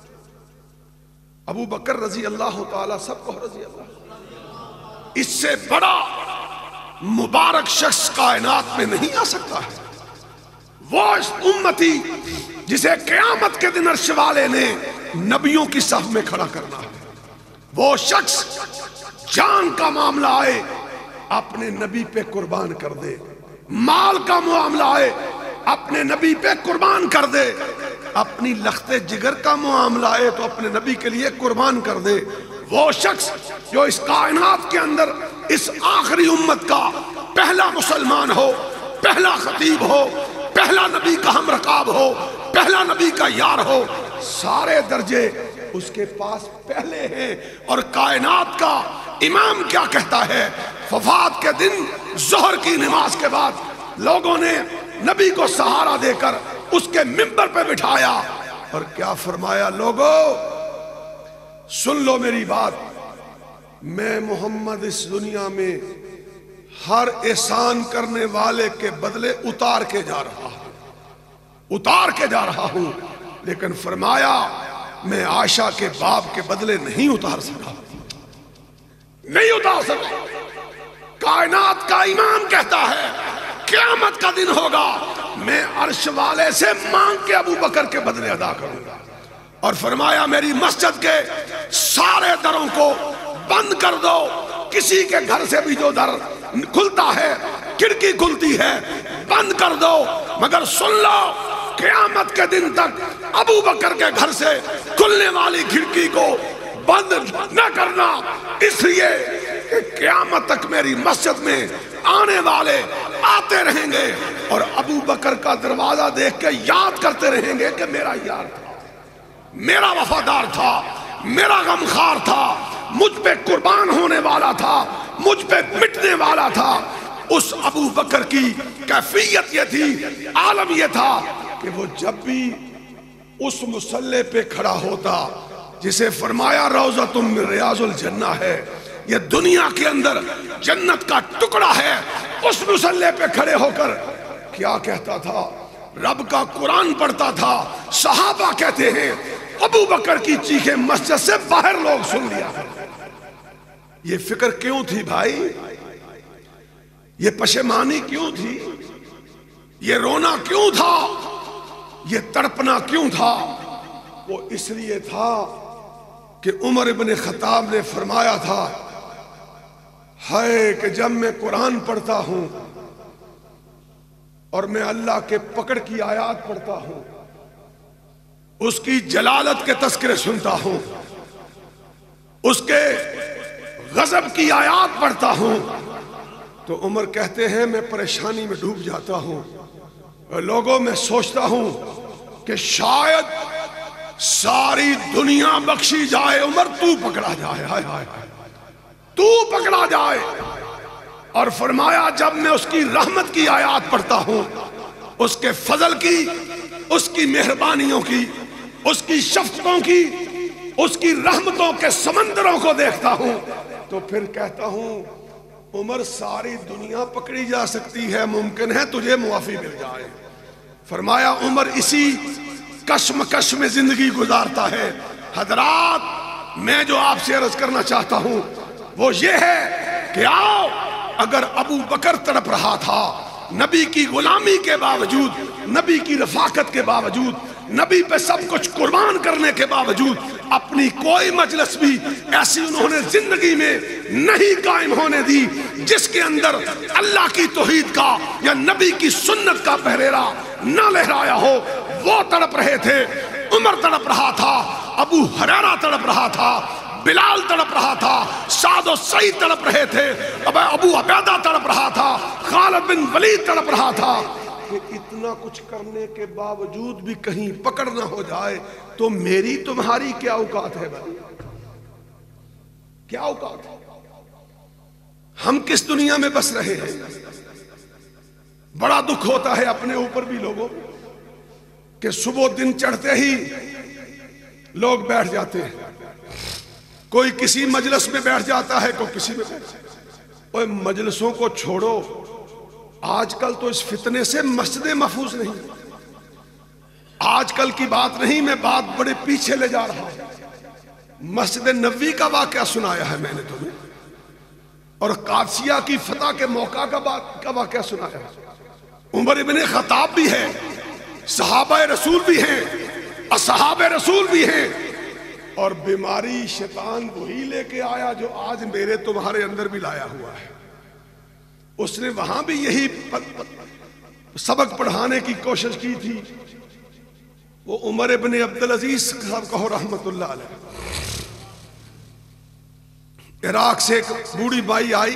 ابو بکر رضی اللہ تعالی سب کو رضی اللہ، اس سے بڑا مبارک شخص کائنات میں نہیں آ سکتا ہے. وہ امتی جسے قیامت کے دن عرش والے نے نبیوں کی صف میں کھڑا کرنا ہے. وہ شخص جان کا معاملہ آئے اپنے نبی پہ قربان کر دے، مال کا معاملہ آئے اپنے نبی پہ قربان کر دے، اپنی لخت جگر کا معاملہ آئے تو اپنے نبی کے لیے قربان کر دے. وہ شخص جو اس کائنات کے اندر اس آخری امت کا پہلا مسلمان ہو، پہلا خطیب ہو، پہلا نبی کا ہم رکاب ہو، پہلا نبی کا یار ہو، سارے درجے اس کے پاس پہلے ہیں. اور کائنات کا امام کیا کہتا ہے؟ وفات کے دن ظہر کی نماز کے بعد لوگوں نے نبی کو سہارا دے کر اس کے منبر پہ بٹھایا اور کیا فرمایا؟ لوگوں سن لو میری بات، میں محمد اس دنیا میں ہر احسان کرنے والے کے بدلے اتار کے جا رہا ہوں، لیکن فرمایا میں عائشہ کے باپ کے بدلے نہیں اتار سکا. کائنات کا امام کہتا ہے قیامت کا دن ہوگا میں عرش والے سے مانگ کے ابو بکر کے بدلے ادا کروں گا. اور فرمایا میری مسجد کے سارے دروں کو بند کر دو، کسی کے گھر سے بھی جو در کھلتا ہے، کھڑکی کھلتی ہے، بند کر دو، مگر سن لو قیامت کے دن تک ابو بکر کے گھر سے کھلنے والی کھڑکی کو بند نہ کرنا، اس لیے کہ قیامت تک میری مسجد میں آنے والے آتے رہیں گے اور ابو بکر کا دروازہ دیکھ کے یاد کرتے رہیں گے کہ میرا یار تھا، میرا وفادار تھا، میرا غمخوار تھا، مجھ پہ قربان ہونے والا تھا، مجھ پہ مٹنے والا تھا. اس ابو بکر کی کیفیت یہ تھی، عالم یہ تھا کہ وہ جب بھی اس مصلی پہ کھڑا ہوتا جسے فرمایا روضۃ من ریاض الجنہ ہے، یہ دنیا کے اندر جنت کا ٹکڑا ہے، اس مصلی پہ کھڑے ہو کر کیا کہتا تھا؟ رب کا قرآن پڑھتا تھا. صحابہ کہتے ہیں ابو بکر کی چیخیں مسجد سے باہر لوگ سن لیا. یہ فکر کیوں تھی بھائی؟ یہ پشیمانی کیوں تھی؟ یہ رونا کیوں تھا؟ یہ تڑپنا کیوں تھا؟ وہ اس لیے تھا کہ عمر ابن خطاب نے فرمایا تھا ہے کہ جب میں قرآن پڑھتا ہوں اور میں اللہ کے پکڑ کی آیات پڑھتا ہوں، اس کی جلالت کے تذکرے سنتا ہوں، اس کے غضب کی آیات پڑھتا ہوں، تو عمر کہتے ہیں میں پریشانی میں ڈوب جاتا ہوں. لوگوں میں سوچتا ہوں کہ شاید ساری دنیا بخشی جائے، عمر تو پکڑا جائے، ہائے ہائے تو پکڑا جائے. اور فرمایا جب میں اس کی رحمت کی آیات پڑھتا ہوں، اس کے فضل کی، اس کی مہربانیوں کی، اس کی شفقتوں کی، اس کی رحمتوں کے سمندروں کو دیکھتا ہوں تو پھر کہتا ہوں عمر ساری دنیا پکڑی جا سکتی ہے، ممکن ہے تجھے معافی مل جائے۔ فرمایا عمر اسی کشمکش میں زندگی گزارتا ہے۔ حضرات میں جو آپ سے عرض کرنا چاہتا ہوں وہ یہ ہے کہ آؤ، اگر ابو بکر تڑپ رہا تھا نبی کی غلامی کے باوجود، نبی کی رفاقت کے باوجود، نبی پہ سب کچھ قربان کرنے کے باوجود، اپنی کوئی مجلس بھی ایسی انہوں نے زندگی میں نہیں قائم ہونے دی جس کے اندر اللہ کی توحید کا یا نبی کی سنت کا پہریرا نہ لہرایا ہو۔ وہ تڑپ رہے تھے، عمر تڑپ رہا تھا، ابو ہریرہ تڑپ رہا تھا، بلال تڑپ رہا تھا، سعد و سعید تڑپ رہے تھے، ابو عبیدہ تڑپ رہا تھا، خالد بن ولید تڑپ رہا تھا کہ اتنا کچھ کرنے کے باوجود بھی کہیں پکڑ نہ ہو جائے تو میری تمہاری کیا اوقات ہے بھائی؟ کیا اوقات ہے؟ ہم کس دنیا میں بس رہے ہیں؟ بڑا دکھ ہوتا ہے اپنے اوپر بھی لوگوں کہ صبح دن چڑھتے ہی لوگ بیٹھ جاتے ہیں، کوئی کسی مجلس میں بیٹھ جاتا ہے، کوئی کسی میں بیٹھ جاتا ہے۔ اوہ مجلسوں کو چھوڑو، آج کل تو اس فتنے سے مسجدیں محفوظ نہیں۔ آج کل کی بات نہیں، میں بات بڑے پیچھے لے جا رہا ہوں۔ مسجد نبوی کا واقعہ سنایا ہے میں نے تمہیں، اور قادسیہ کی فتح کے موقع کا واقعہ سنایا ہے۔ عمر ابن خطاب بھی ہے، صحابہ رسول بھی ہیں، اصحاب رسول بھی ہیں، اور بیماری شیطان وہی لے کے آیا جو آج میرے تمہارے اندر بھی لایا ہوا ہے۔ اس نے وہاں بھی یہی سبق پڑھانے کی کوشش کی تھی۔ وہ عمر ابن عبدالعزیز صاحب کہو رحمت اللہ علیہ، عراق سے ایک بوڑھی بائی آئی،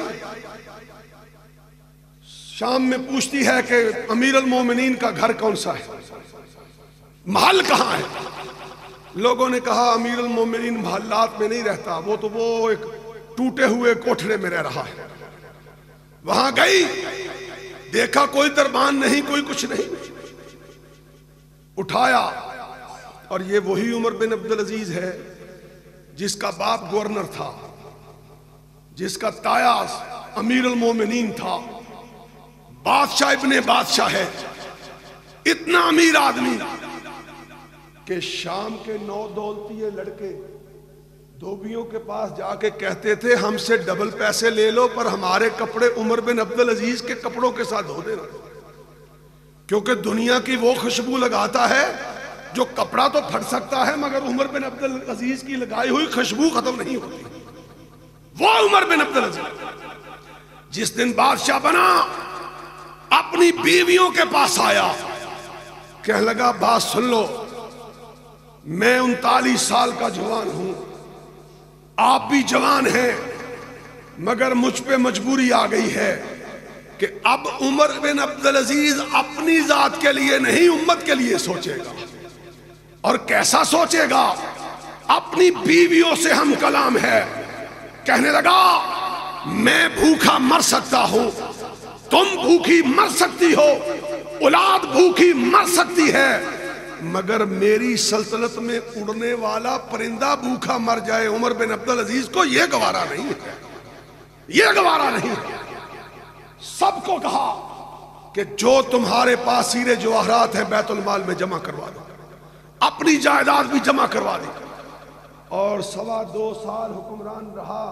شام میں پوچھتی ہے کہ امیر المومنین کا گھر کون سا ہے، محل کہاں ہے؟ لوگوں نے کہا امیر المومنین محلات میں نہیں رہتا، وہ ایک ٹوٹے ہوئے کوٹھڑے میں رہ رہا ہے۔ وہاں گئی، دیکھا کوئی دربان نہیں، کوئی کچھ نہیں، اٹھایا، اور یہ وہی عمر بن عبدالعزیز ہے جس کا باپ گورنر تھا، جس کا تایا امیر المومنین تھا، بادشاہ ابن بادشاہ ہے، اتنا امیر آدمی کہ شام کے 9 دولتیے لڑکے دھوبیوں کے پاس جا کے کہتے تھے ہم سے ڈبل پیسے لے لو پر ہمارے کپڑے عمر بن عبدالعزیز کے کپڑوں کے ساتھ دھو دینا، کیونکہ دنیا کی وہ خوشبو لگاتا ہے جو کپڑا تو پھٹ سکتا ہے مگر عمر بن عبدالعزیز کی لگائی ہوئی خوشبو ختم نہیں ہوتی۔ وہ عمر بن عبدالعزیز جس دن بادشاہ بنا اپنی بیویوں کے پاس آیا، کہنے لگا بات سن لو، میں 39 سال کا جوان ہوں، آپ بھی جوان ہیں، مگر مجھ پہ مجبوری آ گئی ہے کہ اب عمر بن عبدالعزیز اپنی ذات کے لیے نہیں امت کے لیے سوچے گا، اور کیسا سوچے گا؟ اپنی بیویوں سے ہم کلام ہے۔ کہنے لگا میں بھوکا مر سکتا ہوں، تم بھوکی مر سکتی ہو، اولاد بھوکی مر سکتی ہے، مگر میری سلطنت میں اڑنے والا پرندہ بھوکا مر جائے عمر بن عبدالعزیز کو یہ گوارا نہیں ہے، یہ گوارا نہیں ہے۔ سب کو کہا کہ جو تمہارے پاس ہیرے جواہرات ہیں بیت المال میں جمع کروا دو، اپنی جائیداد بھی جمع کروا دی، اور 2.25 سال حکمران رہا۔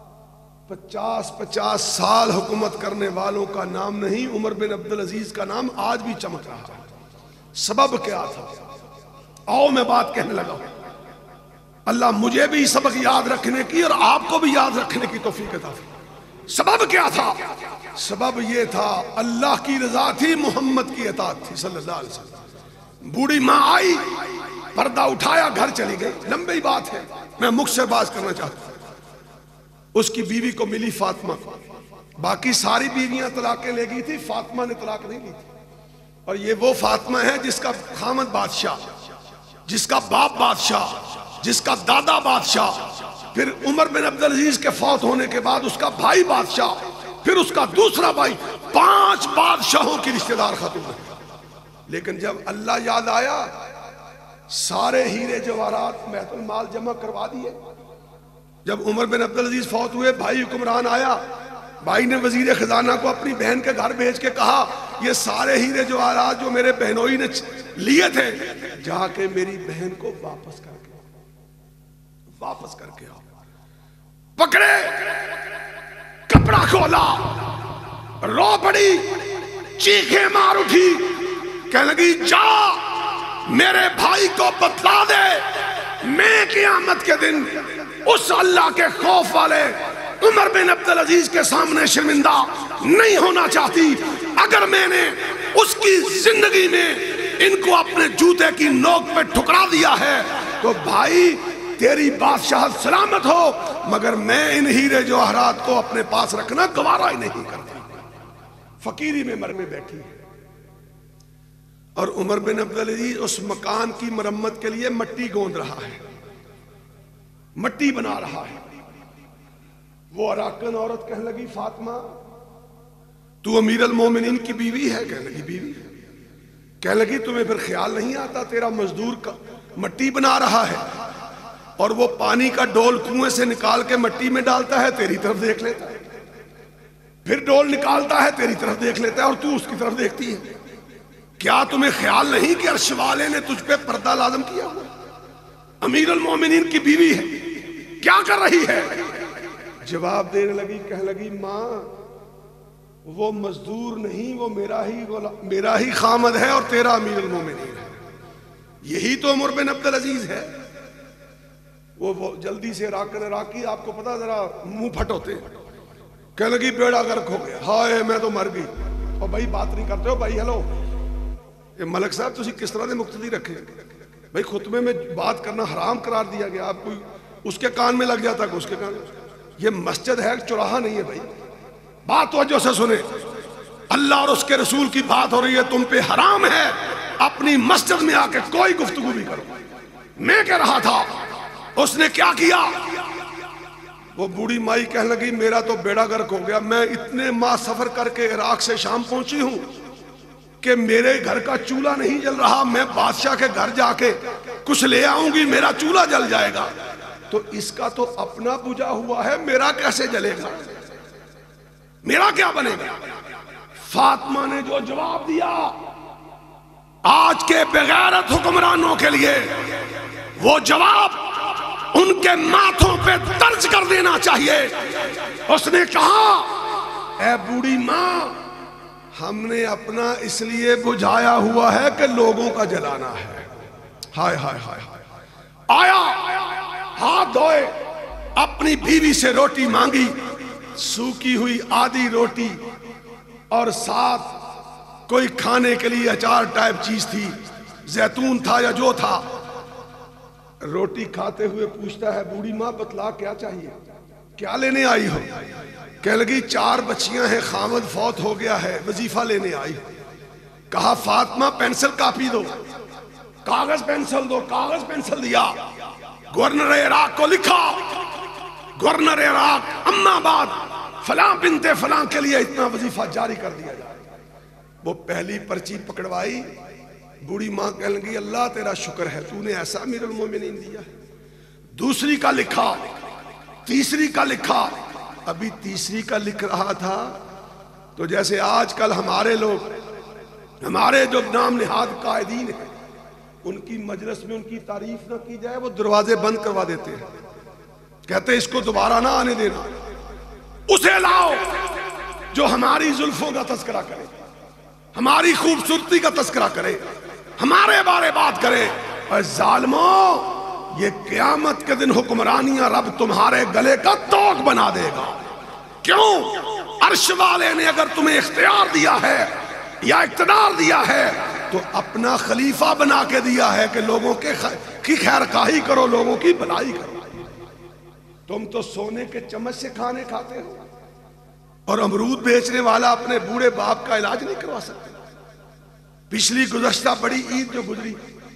50 سال حکومت کرنے والوں کا نام نہیں، عمر بن عبدالعزیز کا نام آج بھی چمک رہا ہے۔ سبب کیا تھا؟ آؤ میں بات کہنے لگا ہوں۔ اللہ مجھے بھی سبق یاد رکھنے کی اور آپ کو بھی یاد رکھنے کی توفیق عطا فرمائے۔ سبب کیا تھا؟ سبب یہ تھا اللہ کی رضا تھی، محمد کی اطاعت تھی صلی اللہ علیہ وسلم۔ بوڑھی ماں آئی، پردہ اٹھایا، گھر چلی گئی۔ لمبی بات ہے، میں مکھ سے باز کرنا چاہتا ہوں۔ اس کی بیوی کو ملی فاطمہ، باقی ساری بیویاں طلاقیں لے گئی تھی، فاطمہ نے طلاق نہیں لی تھی، اور یہ وہ فاطمہ ہے جس کا خامد بادشاہ، جس کا باپ بادشاہ، جس کا دادا بادشاہ، پھر عمر بن عبدالعزیز کے فوت ہونے کے بعد اس کا بھائی بادشاہ، پھر اس کا دوسرا بھائی، 5 بادشاہوں کی رشتہ دار خاتون ہے۔ لیکن جب اللہ یاد آیا سارے ہیرے جواہرات بیت المال جمع کروا دیے۔ جب عمر بن عبدالعزیز فوت ہوئے، بھائی حکمران آیا، بھائی نے وزیر خزانہ کو اپنی بہن کے گھر بھیج کے کہا یہ سارے ہیرے جواہرات جو میرے بہنوئی نے لیے تھے جا کے میری بہن کو واپس کر کے آؤ۔ پکڑے، کپڑا کھولا، رو پڑی، چیخیں مار اٹھی، کہنے لگی جا میرے بھائی کو بتلا دے میں قیامت کے دن اس اللہ کے خوف والے عمر بن عبدالعزیز کے سامنے شرمندہ نہیں ہونا چاہتی۔ اگر میں نے اس کی زندگی میں ان کو اپنے جوتے کی نوک پہ ٹھکرا دیا ہے تو بھائی تیری بادشاہت سلامت ہو، مگر میں ان ہیرے جواہرات کو اپنے پاس رکھنا گوارا ہی نہیں کرتا۔ فقیری میں مرمے بیٹھی ہے، اور عمر بن عبدالعزیز اس مکان کی مرمت کے لیے مٹی گوند رہا ہے، مٹی بنا رہا ہے۔ وہ اراکن عورت کہنے لگی فاطمہ تو امیر المومنین کی بیوی ہے؟ کہنے لگی بیوی ہے۔ کہنے لگی تمہیں پھر خیال نہیں آتا تیرا مزدور کا مٹی بنا رہا ہے اور وہ پانی کا ڈول کنویں سے نکال کے مٹی میں ڈالتا ہے، تیری طرف دیکھ لیتا ہے، پھر ڈول نکالتا ہے تیری طرف دیکھ لیتا ہے اور تو اس کی طرف دیکھتی ہے؟ کیا تمہیں خیال نہیں کہ عرش والے نے تجھ پہ پردہ لازم کیا ہوا؟ امیر المومنین کی بیوی ہے، کیا کر رہی ہے؟ جواب دینے لگی، کہنے لگی ماں وہ مزدور نہیں، وہ میرا ہی خامد ہے اور تیرا امیر المومنین ہے، یہی تو عمر بن عبدالعزیز ہے۔ وہ جلدی سے راکی آپ کو پتا ذرا منہ پھٹ ہوتے ہیں، کہنے لگی بیڑا غرق ہو گیا، ہائے میں تو مر گئی۔ اور بھائی بات نہیں کرتے ہو بھائی، ہیلو یہ ملک صاحب تسی کس طرح دے مقتدی رکھے بھائی، خطبے میں بات کرنا حرام قرار دیا گیا، آپ کوئی اس کے کان میں لگ جاتا کہ اس کے کان میں۔ یہ مسجد ہے، چوراہا نہیں ہے بھائی، بات توجہ سے سنیں، اللہ اور اس کے رسول کی بات ہو رہی ہے، تم پہ حرام ہے اپنی مسجد میں آ کے کوئی گفتگو بھی کرو۔ میں کہہ رہا تھا اس نے کیا کیا، وہ بوڑھی مائی کہنے لگی میرا تو بیڑا غرق ہو گیا، میں اتنے ماہ سفر کر کے عراق سے شام پہنچی ہوں کہ میرے گھر کا چولہا نہیں جل رہا، میں بادشاہ کے گھر جا کے کچھ لے آؤں گی میرا چولہا جل جائے گا، تو اس کا تو اپنا بجھا ہوا ہے، میرا کیسے جلے گا، میرا کیا بنے گا؟ فاطمہ نے جو جواب دیا آج کے بغیرت حکمرانوں کے لیے، وہ جواب ان کے ماتھوں پہ درج کر دینا چاہیے۔ اس نے کہا اے بوڑھی ماں ہم نے اپنا اس لیے بجھایا ہوا ہے کہ لوگوں کا جلانا ہے۔ ہائے ہائے ہائے آیا، ہاتھ دھوئے، اپنی بیوی سے روٹی مانگی، سوکی ہوئی آدھی روٹی اور ساتھ کوئی کھانے کے لیے اچار ٹائپ چیز تھی، زیتون تھا یا جو تھا۔ روٹی کھاتے ہوئے پوچھتا ہے بوڑھی ماں بتلا کیا چاہیے، کیا لینے آئی ہو؟ کہنے لگی 4 بچیاں ہیں، خامد فوت ہو گیا ہے، وظیفہ لینے آئی۔ کہا فاطمہ پینسل کاپی دو، کاغذ پینسل دو، کاغذ پینسل دیا، گورنر عراق کو لکھا، گورنر عراق اما بعد فلاں بنت فلاں کے لیے اتنا وظیفہ جاری کر دیا جائے۔ وہ پہلی پرچی پکڑوائی، بوڑھی ماں کہنے لگی اللہ تیرا شکر ہے تو نے ایسا امیر المومنین دیا۔ دوسری کا لکھا، تیسری کا لکھا، ابھی تیسری کا لکھ رہا تھا تو جیسے آج کل ہمارے لوگ، ہمارے جو نام نہاد قائدین ہیں، ان کی مجلس میں ان کی تعریف نہ کی جائے وہ دروازے بند کروا دیتے ہیں، کہتے ہیں اس کو دوبارہ نہ آنے دینا، اسے لاؤ جو ہماری زلفوں کا تذکرہ کرے، ہماری خوبصورتی کا تذکرہ کرے، ہمارے بارے بات کرے۔ اور ظالموں یہ قیامت کے دن حکمرانیاں رب تمہارے گلے کا توق بنا دے گا۔ کیوں؟ عرش والے نے اگر تمہیں اختیار دیا ہے یا اقتدار دیا ہے تو اپنا خلیفہ بنا کے دیا ہے کہ لوگوں کی خیر خواہی کرو، لوگوں کی بھلائی کرو۔ تم تو سونے کے چمچ سے کھانے کھاتے ہو اور امرود بیچنے والا اپنے بوڑھے باپ کا علاج نہیں کروا سکتے۔ پچھلی گزشتہ بڑی عید جو گزری،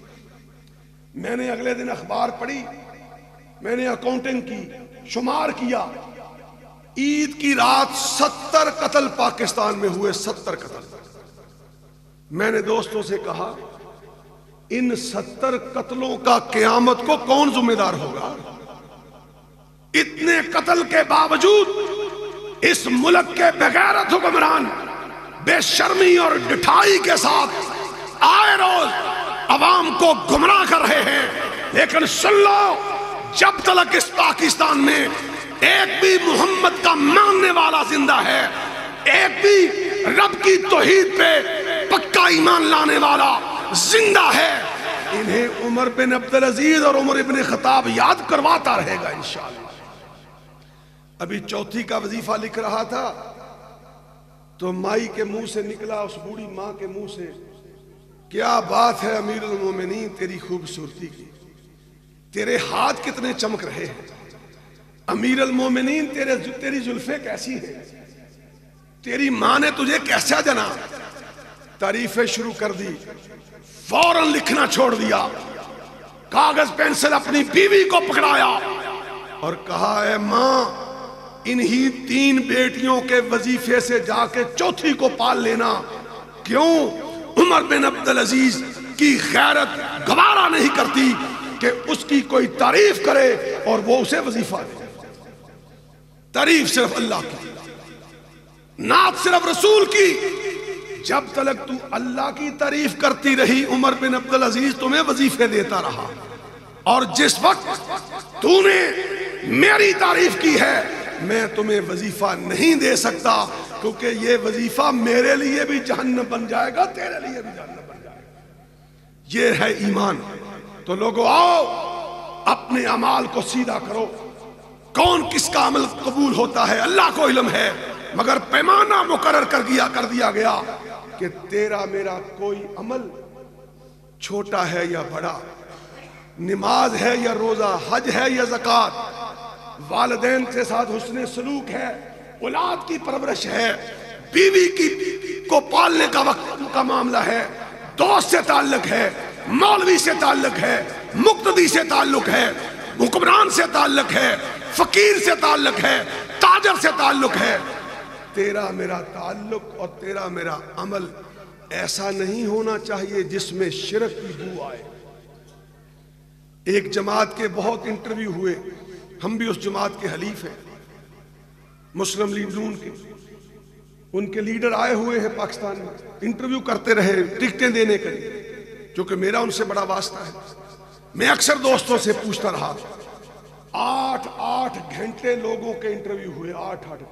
میں نے اگلے دن اخبار پڑھی، میں نے اکاؤنٹنگ کی، شمار کیا، عید کی رات 70 قتل پاکستان میں ہوئے، 70 قتل۔ میں نے دوستوں سے کہا ان 70 قتلوں کا قیامت کو کون ذمہ دار ہوگا؟ اتنے قتل کے باوجود اس ملک کے بغیرت حکمران بے شرمی اور ڈٹھائی کے ساتھ آئے روز عوام کو گمراہ کر رہے ہیں. لیکن سن لو، جب تک اس پاکستان میں ایک بھی محمد کا ماننے والا زندہ ہے، ایک بھی رب کی توحید پہ پکا ایمان لانے والا زندہ ہے، انہیں عمر بن عبدالعزیز اور عمر بن خطاب یاد کرواتا رہے گا انشاءاللہ. ابھی چوتھی کا وظیفہ لکھ رہا تھا تو مائی کے منہ سے نکلا، اس بوڑھی ماں کے منہ سے، کیا بات ہے امیر المومنین تیری خوبصورتی کی، تیرے ہاتھ کتنے چمک رہے ہیں، امیر المومنین تیری زلفیں کیسی ہیں، تیری ماں نے تجھے کیسا جنا. تعریفیں شروع کر دی، فوراً لکھنا چھوڑ دیا، کاغذ پینسل اپنی بیوی کو پکڑایا اور کہا، اے ماں، انہی 3 بیٹیوں کے وظیفے سے جا کے چوتھی کو پال لینا. کیوں؟ عمر بن عبدالعزیز کی غیرت گوارا نہیں کرتی کہ اس کی کوئی تعریف کرے اور وہ اسے وظیفہ دے. تعریف صرف اللہ کی، نعت صرف رسول کی. جب تک تو اللہ کی تعریف کرتی رہی، عمر بن عبدالعزیز تمہیں وظیفے دیتا رہا. اور جس وقت تو نے میری تعریف کی ہے، میں تمہیں وظیفہ نہیں دے سکتا، کیونکہ یہ وظیفہ میرے لیے بھی جہنم بن جائے گا، تیرے لیے بھی جہنم بن جائے گا. یہ ہے ایمان. تو لوگوں آؤ اپنے اعمال کو سیدھا کرو. کون کس کا عمل قبول ہوتا ہے اللہ کو علم ہے، مگر پیمانہ مقرر کر دیا گیا کہ تیرا میرا کوئی عمل چھوٹا ہے یا بڑا، نماز ہے یا روزہ، حج ہے یا زکوٰۃ، والدین کے ساتھ حسن سلوک ہے، اولاد کی پرورش ہے، بیوی کو پالنے کا وقت کا معاملہ ہے، دوست سے تعلق ہے، مولوی سے تعلق ہے، مقتدی سے تعلق ہے، حکمران سے تعلق ہے، فقیر سے تعلق ہے، تاجر سے تعلق ہے. تیرا میرا تعلق اور تیرا میرا عمل ایسا نہیں ہونا چاہیے جس میں شرک کی بو آئے. ایک جماعت کے بہت انٹرویو ہوئے، ہم بھی اس جماعت کے حلیف ہیں، مسلم لیگ نون کے. ان کے لیڈر آئے ہوئے ہیں پاکستان میں، انٹرویو کرتے رہے ٹکٹیں دینے کے لیے، کیونکہ میرا ان سے بڑا واسطہ ہے. میں اکثر دوستوں سے پوچھتا رہا، 8 گھنٹے لوگوں کے انٹرویو ہوئے، 8 گھنٹے.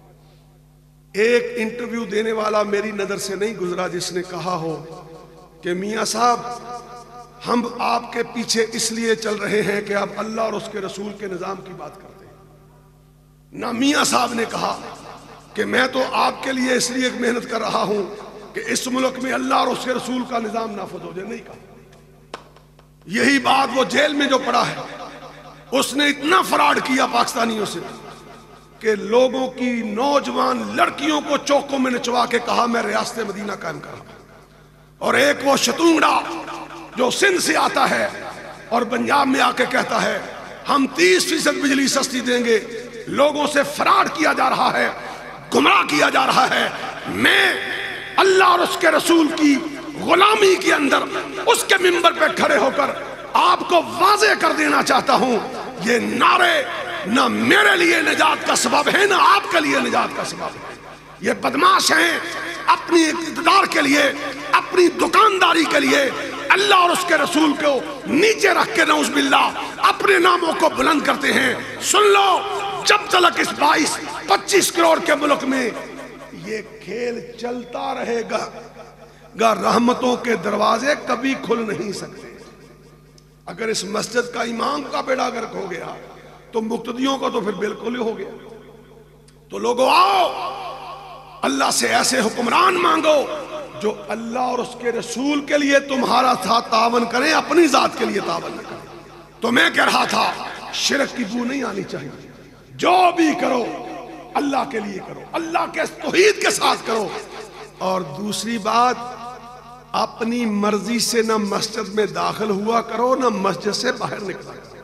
ایک انٹرویو دینے والا میری نظر سے نہیں گزرا جس نے کہا ہو کہ میاں صاحب ہم آپ کے پیچھے اس لیے چل رہے ہیں کہ آپ اللہ اور اس کے رسول کے نظام کی بات کرتے ہیں. نہ میاں صاحب نے کہا کہ میں تو آپ کے لیے اس لیے محنت کر رہا ہوں کہ اس ملک میں اللہ اور اس کے رسول کا نظام نافذ ہو جائے. نہیں کہا. یہی بات وہ جیل میں جو پڑا ہے، اس نے اتنا فراڈ کیا پاکستانیوں سے کہ لوگوں کی نوجوان لڑکیوں کو چوکوں میں نچوا کے کہا میں ریاست مدینہ قائم کر رہا ہوں. اور ایک وہ شتونگڑا جو سندھ سے آتا ہے اور پنجاب میں آ کے کہتا ہے ہم 30% بجلی سستی دیں گے. لوگوں سے فراڈ کیا جا رہا ہے، گمراہ کیا جا رہا ہے. میں اللہ اور اس کے رسول کی غلامی کے اندر اس کے منبر پہ کھڑے ہو کر آپ کو واضح کر دینا چاہتا ہوں، یہ نعرے نہ میرے لیے نجات کا سبب ہے، نہ آپ کے لیے نجات کا سبب ہے. یہ بدماش ہیں اپنی اقتدار کے لیے، اپنی دکانداری کے لیے اللہ اور اس کے رسول کو نیچے رکھ کے نعوذ باللہ اپنے ناموں کو بلند کرتے ہیں. سن لو، جب تک اس 22-25 کروڑ کے ملک میں یہ کھیل چلتا رہے گا، رحمتوں کے دروازے کبھی کھل نہیں سکتے. اگر اس مسجد کا امام کا بیڑا غرق ہو گیا تو مقتدیوں کا تو پھر بالکل ہی ہو گیا. تو لوگوں آؤ اللہ سے ایسے حکمران مانگو جو اللہ اور اس کے رسول کے لیے تمہارا ساتھ تعاون کریں، اپنی ذات کے لیے تعاون نہ کریں. تو میں کہہ رہا تھا شرک کی بو نہیں آنی چاہیے. جو بھی کرو اللہ کے لیے کرو، اللہ کے توحید کے ساتھ کرو. اور دوسری بات، اپنی مرضی سے نہ مسجد میں داخل ہوا کرو نہ مسجد سے باہر نکلا کرو.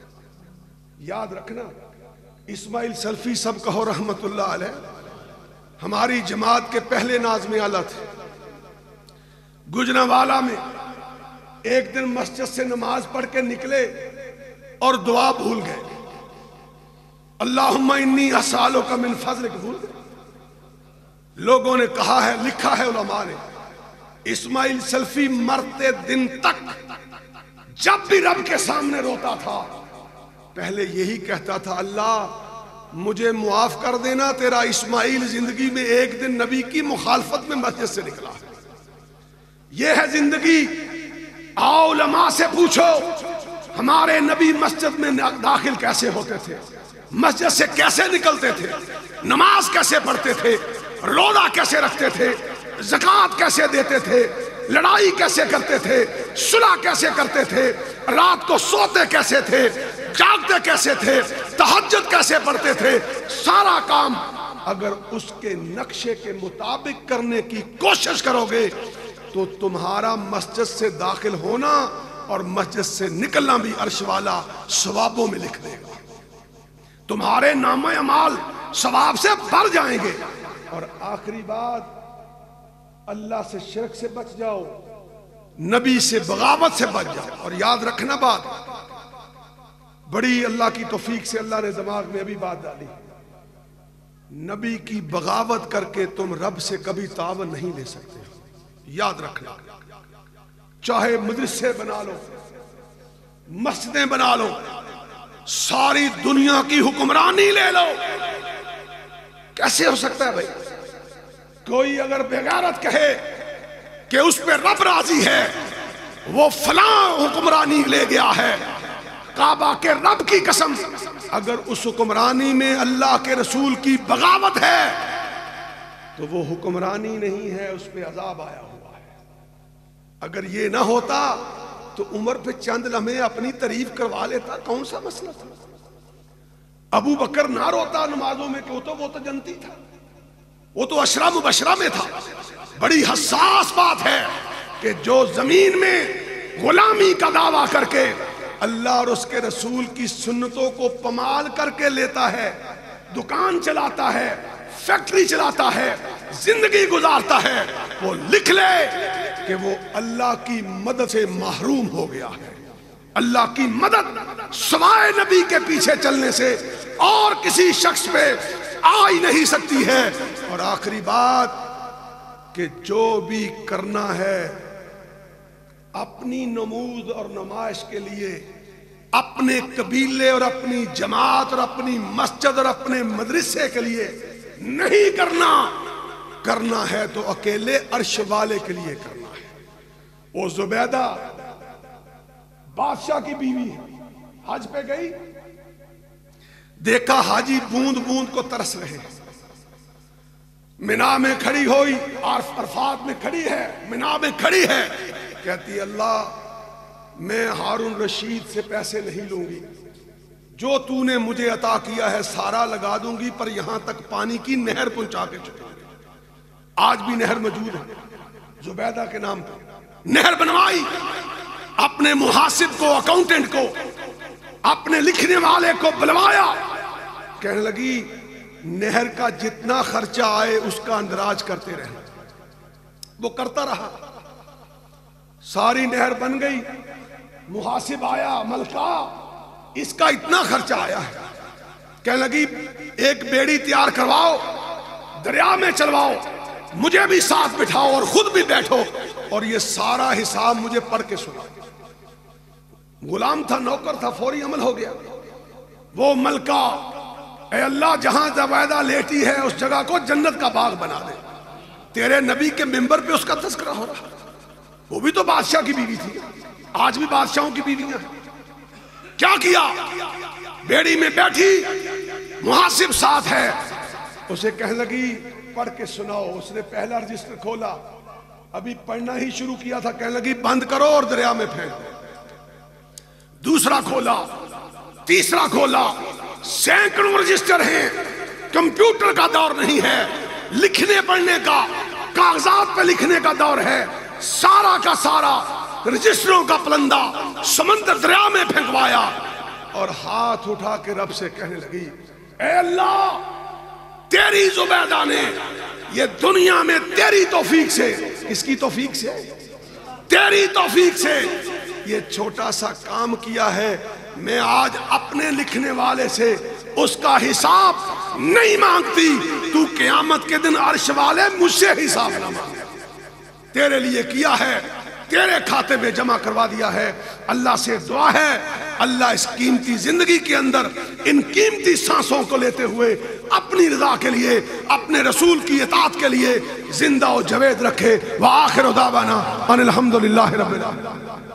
یاد رکھنا، اسماعیل سلفی سب کہو رحمت اللہ علیہ ہماری جماعت کے پہلے ناظم اعلیٰ تھے. گجرانوالہ میں ایک دن مسجد سے نماز پڑھ کے نکلے اور دعا بھول گئے، اللہم انی اسالک من فضلک، بھول گئے۔ لوگوں نے کہا ہے، لکھا ہے علماء نے، اسماعیل سلفی مرتے دن تک جب بھی رب کے سامنے روتا تھا پہلے یہی کہتا تھا، اللہ مجھے معاف کر دینا، تیرا اسماعیل زندگی میں ایک دن نبی کی مخالفت میں مسجد سے نکلا۔ یہ ہے زندگی۔ آؤ علماء سے پوچھو ہمارے نبی مسجد میں داخل کیسے ہوتے تھے، مسجد سے کیسے نکلتے تھے، نماز کیسے پڑھتے تھے، روزہ کیسے رکھتے تھے، زکوٰۃ کیسے دیتے تھے، لڑائی کیسے کرتے تھے، صلح کیسے کرتے تھے، رات کو سوتے کیسے تھے، جاگتے کیسے تھے، تہجد کیسے پڑھتے تھے۔ سارا کام اگر اس کے نقشے کے مطابق کرنے کی کوشش کرو گے تو تمہارا مسجد سے داخل ہونا اور مسجد سے نکلنا بھی عرش والا ثوابوں میں لکھ دے گا۔ تمہارے نام اعمال ثواب سے بھر جائیں گے۔ اور آخری بات، اللہ سے شرک سے بچ جاؤ، نبی سے بغاوت سے بچ جاؤ۔ اور یاد رکھنا بات بڑی اللہ کی توفیق سے اللہ نے دماغ میں ابھی بات ڈالی، نبی کی بغاوت کر کے تم رب سے کبھی تعاون نہیں لے سکتے۔ یاد رکھنا، چاہے مدرسے بنا لو، مسجدیں بنا لو، ساری دنیا کی حکمرانی لے لو، کیسے ہو سکتا ہے بھائی؟ کوئی اگر بغیرت کہے کہ اس پہ رب راضی ہے، وہ فلاں حکمرانی لے گیا ہے، کعبہ کے رب کی قسم، اگر اس حکمرانی میں اللہ کے رسول کی بغاوت ہے تو وہ حکمرانی نہیں ہے، اس پہ عذاب آیا ہوا ہے۔ اگر یہ نہ ہوتا تو عمر پہ چند لمحے اپنی تعریف کروا لیتا، کون سا مسئلہ تھا؟ ابو بکر نہ روتا نمازوں میں کہ وہ تو جنتی تھا، وہ تو عشرہ مبشرہ میں تھا۔ بڑی حساس بات ہے کہ جو زمین میں غلامی کا دعویٰ کر کے اللہ اور اس کے رسول کی سنتوں کو پمال کر کے لیتا ہے، دکان چلاتا ہے، فیکٹری چلاتا ہے، زندگی گزارتا ہے، وہ لکھ لے کہ وہ اللہ کی مدد سے محروم ہو گیا ہے۔ اللہ کی مدد سوائے نبی کے پیچھے چلنے سے اور کسی شخص پہ آ ہی نہیں سکتی ہے۔ اور آخری بات کہ جو بھی کرنا ہے اپنی نمود اور نمائش کے لیے، اپنے قبیلے اور اپنی جماعت اور اپنی مسجد اور اپنے مدرسے کے لیے نہیں کرنا، کرنا ہے تو اکیلے عرش والے کے لیے کرنا ہے۔ وہ زبیدہ بادشاہ کی بیوی ہے، حج پہ گئی، دیکھا حاجی بوند بوند کو ترس رہے ہیں، منا میں کھڑی ہوئی، عرفات میں کھڑی ہے، منا میں کھڑی ہے، کہتی اللہ میں ہارون رشید سے پیسے نہیں لوں گی، جو تو نے مجھے عطا کیا ہے سارا لگا دوں گی، پر یہاں تک پانی کی نہر پہنچا کے چکے۔ آج بھی نہر موجود ہے زبیدہ کے نام پر، نہر بنوائی، اپنے محاسب کو، اکاؤنٹنٹ کو، اپنے لکھنے والے کو بلوایا، کہنے لگی نہر کا جتنا خرچہ آئے اس کا اندراج کرتے رہے۔ وہ کرتا رہا، ساری نہر بن گئی، محاسب آیا، ملکہ اس کا اتنا خرچہ آیا ہے، کہنے لگی ایک بیڑی تیار کرواؤ، دریا میں چلواؤ، مجھے بھی ساتھ بٹھاؤ اور خود بھی بیٹھو اور یہ سارا حساب مجھے پڑھ کے سناؤ۔ غلام تھا، نوکر تھا، فوری عمل ہو گیا۔ وہ ملکہ، اے اللہ جہاں زبیدہ لیٹی ہے اس جگہ کو جنت کا باغ بنا دے، تیرے نبی کے منبر پہ اس کا تذکرہ ہو رہا۔ وہ بھی تو بادشاہ کی بیوی تھی، آج بھی بادشاہوں کی بیویاں ہیں۔ کیا کیا؟ بیڑی میں بیٹھی، محاسب ساتھ ہے، اسے کہنے لگی پڑھ کے سناؤ۔ اس نے پہلا رجسٹر کھولا، ابھی پڑھنا ہی شروع کیا تھا، کہنے لگی بند کرو اور دریا میں پھینک دو۔ دوسرا کھولا، تیسرا کھولا، سینکڑوں رجسٹر ہیں، کمپیوٹر کا دور نہیں ہے، لکھنے پڑھنے کا، کاغذات پہ لکھنے کا دور ہے، سارا کا سارا رجسٹروں کا پلندہ سمندر دریا میں پھینکوایا اور ہاتھ اٹھا کے رب سے کہنے لگی اے اللہ تیری زبیدہ نے یہ دنیا میں تیری توفیق سے، کس کی توفیق سے؟ تیری توفیق سے یہ چھوٹا سا کام کیا ہے، میں آج اپنے لکھنے والے سے اس کا حساب نہیں مانگتی، تو قیامت کے دن عرش والے مجھ سے حساب نہ مانگے، تیرے لیے کیا ہے، تیرے کھاتے میں جمع کروا دیا ہے۔ اللہ سے دعا ہے اللہ اس قیمتی زندگی کے اندر ان قیمتی سانسوں کو لیتے ہوئے اپنی رضا کے لیے، اپنے رسول کی اطاعت کے لیے زندہ و جاوید رکھے۔ وآخر دعوانا ان الحمدللہ رب العالمین۔